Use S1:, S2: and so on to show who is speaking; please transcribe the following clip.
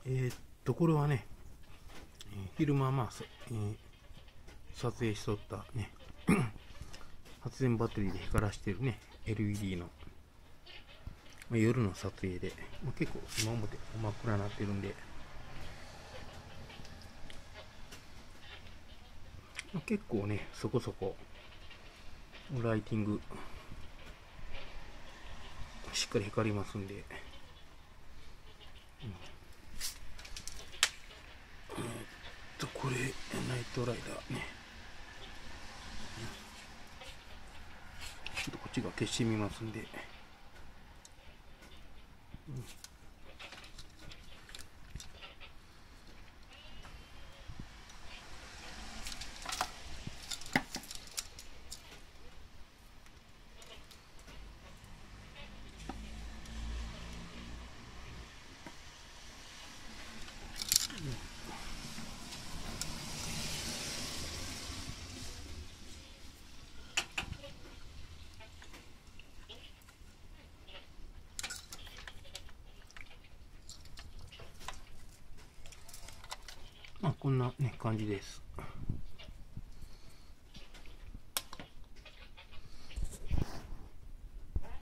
S1: これはね、昼間撮影しとったね、発電バッテリーで光らしてるね、LED の、夜の撮影で、結構今表真っ暗になってるんで、結構ね、そこそこライティングしっかり光りますんで、これナイトライダーね、ちょっとこっちが消してみますんで、こんなね感じです。